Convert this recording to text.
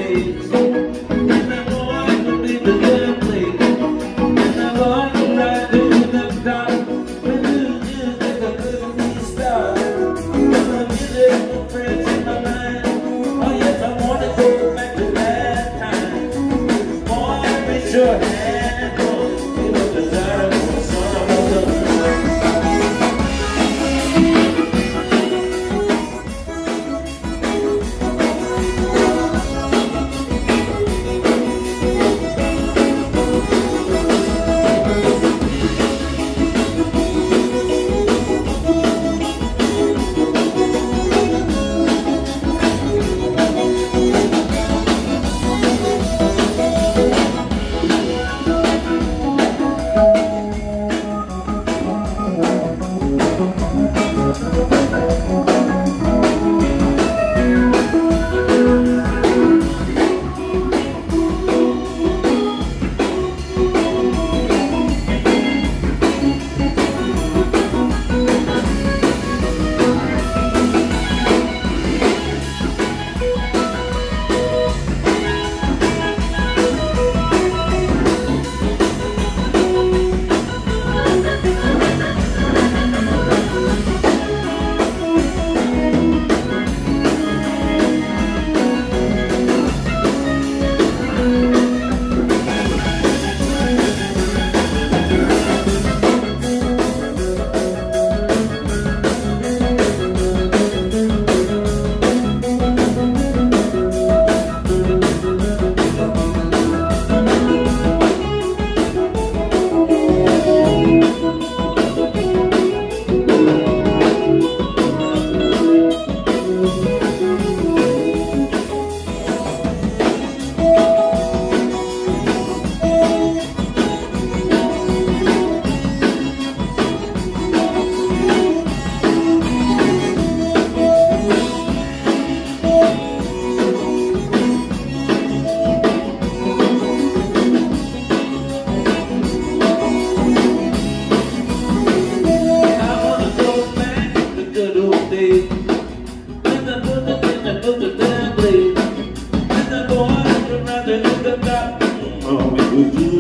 days. And I know I can leave the damn place. And I want to ride into the dark. When you think I couldn't be stopped. When I'm getting no friends in my mind. Oh yes, I want to go back to that time. Boy, raise your hand, boy. Give up the desire for the son of a gun. Oh,